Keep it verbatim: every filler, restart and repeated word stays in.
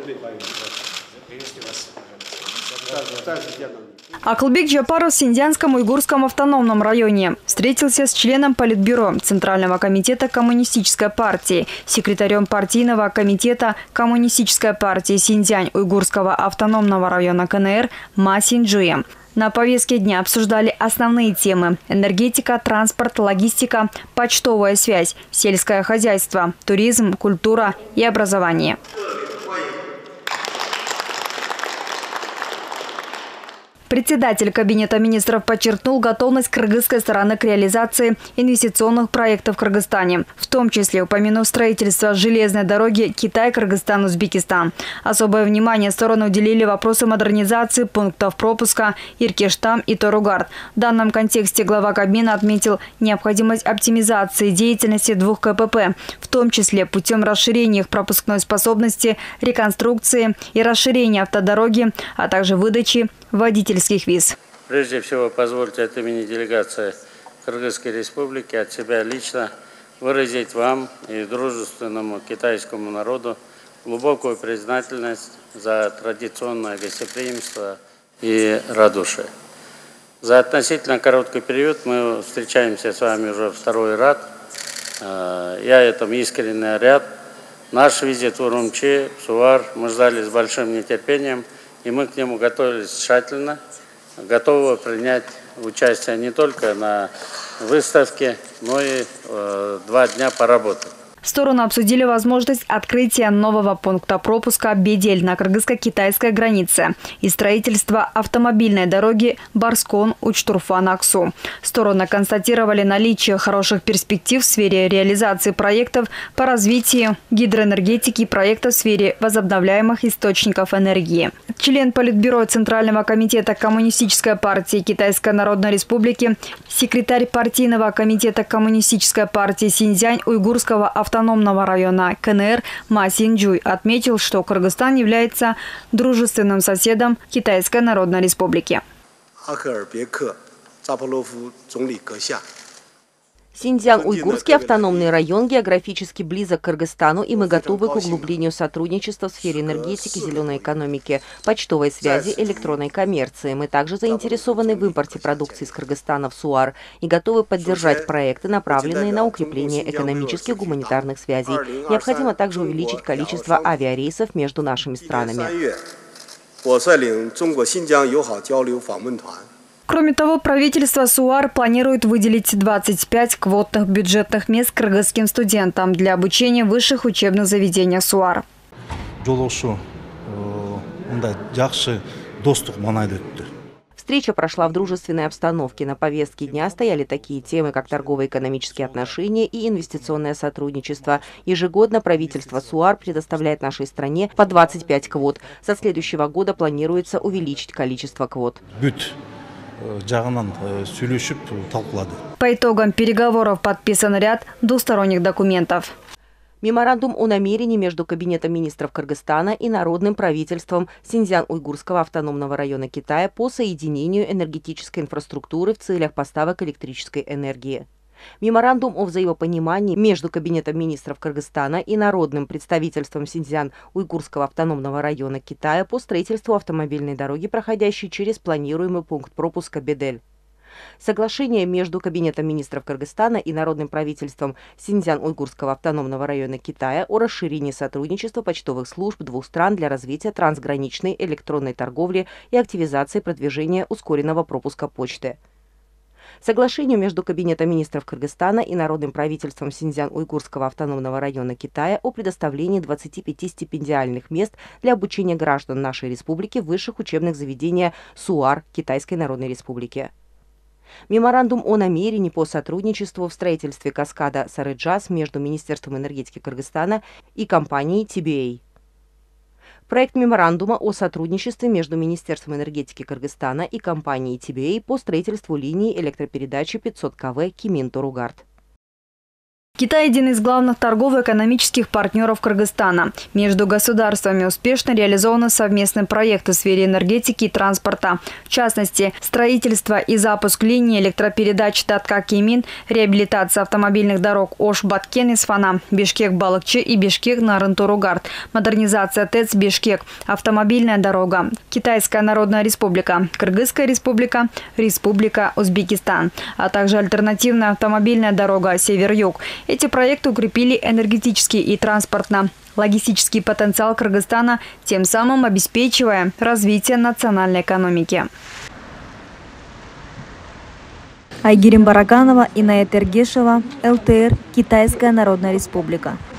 Акылбек Джапаров в Синьцзянском уйгурском автономном районе встретился с членом Политбюро Центрального комитета Коммунистической партии, секретарем партийного комитета Коммунистической партии Синьцзянь уйгурского автономного района КНР Ма Синьчжуем. На повестке дня обсуждали основные темы – энергетика, транспорт, логистика, почтовая связь, сельское хозяйство, туризм, культура и образование. Председатель Кабинета министров подчеркнул готовность кыргызской стороны к реализации инвестиционных проектов в Кыргызстане, в том числе упомянув строительство железной дороги Китай-Кыргызстан-Узбекистан. Особое внимание стороны уделили вопросу модернизации пунктов пропуска Иркештам и Торугард. В данном контексте глава Кабмина отметил необходимость оптимизации деятельности двух КПП, в том числе путем расширения их пропускной способности, реконструкции и расширения автодороги, а также выдачи водительских виз. Прежде всего, позвольте от имени делегации Кыргызской Республики от себя лично выразить вам и дружественному китайскому народу глубокую признательность за традиционное гостеприимство и радушие. За относительно короткий период мы встречаемся с вами уже второй раз. Я этому искренне рад. Наш визит в Урумчи, в Суар мы ждали с большим нетерпением. И мы к нему готовились тщательно, готовы принять участие не только на выставке, но и э, два дня поработать. Стороны обсудили возможность открытия нового пункта пропуска Бедель на кыргызско-китайской границе и строительство автомобильной дороги Барскон-Учтурфан-Аксу. Стороны констатировали наличие хороших перспектив в сфере реализации проектов по развитию гидроэнергетики и проектов в сфере возобновляемых источников энергии. Член Политбюро Центрального комитета Коммунистической партии Китайской Народной Республики, секретарь партийного комитета Коммунистической партии Синьцзянь уйгурского автономного автономного района КНР Ма Синьчжуй отметил, что Кыргызстан является дружественным соседом Китайской Народной Республики. Синьцзян-Уйгурский автономный район географически близок к Кыргызстану, и мы готовы к углублению сотрудничества в сфере энергетики, зеленой экономики, почтовой связи, электронной коммерции. Мы также заинтересованы в импорте продукции из Кыргызстана в СУАР и готовы поддержать проекты, направленные на укрепление экономических гуманитарных связей. Необходимо также увеличить количество авиарейсов между нашими странами. Кроме того, правительство СУАР планирует выделить двадцать пять квотных бюджетных мест кыргызским студентам для обучения в высших учебных заведениях СУАР. Встреча прошла в дружественной обстановке. На повестке дня стояли такие темы, как торгово-экономические отношения и инвестиционное сотрудничество. Ежегодно правительство СУАР предоставляет нашей стране по двадцать пять квот. Со следующего года планируется увеличить количество квот. По итогам переговоров подписан ряд двусторонних документов. Меморандум о намерении между Кабинетом министров Кыргызстана и Народным правительством Синьцзян-Уйгурского автономного района Китая по соединению энергетической инфраструктуры в целях поставок электрической энергии. Меморандум о взаимопонимании между Кабинетом министров Кыргызстана и Народным представительством Синьцзян-Уйгурского автономного района Китая по строительству автомобильной дороги, проходящей через планируемый пункт пропуска Бедель. Соглашение между Кабинетом министров Кыргызстана и Народным правительством Синьцзян-Уйгурского автономного района Китая о расширении сотрудничества почтовых служб двух стран для развития трансграничной электронной торговли и активизации продвижения ускоренного пропуска почты. Соглашению между Кабинетом министров Кыргызстана и Народным правительством Синьцзян-Уйгурского автономного района Китая о предоставлении двадцати пяти стипендиальных мест для обучения граждан нашей республики в высших учебных заведениях СУАР Китайской Народной Республики. Меморандум о намерении по сотрудничеству в строительстве каскада Сарыджас между Министерством энергетики Кыргызстана и компанией Ти Би Эй. Проект меморандума о сотрудничестве между Министерством энергетики Кыргызстана и компанией Ти Би Эй по строительству линии электропередачи пятьсот ка вэ Кимин-Торугард. Китай – один из главных торгово-экономических партнеров Кыргызстана. Между государствами успешно реализованы совместные проекты в сфере энергетики и транспорта. В частности, строительство и запуск линии электропередач Татка-Кемин, реабилитация автомобильных дорог Ош-Баткен-Исфана, Бишкек-Балыкчы и Бишкек-Нарын-Туругард, модернизация ТЭЦ Бишкек, автомобильная дорога, Китайская Народная Республика, Кыргызская Республика, Республика Узбекистан, а также альтернативная автомобильная дорога Север-Юг. Эти проекты укрепили энергетический и транспортно-логистический потенциал Кыргызстана, тем самым обеспечивая развитие национальной экономики. Айгерим Бараганова, Иная Тергешева, эл тэ эр, Китайская Народная Республика.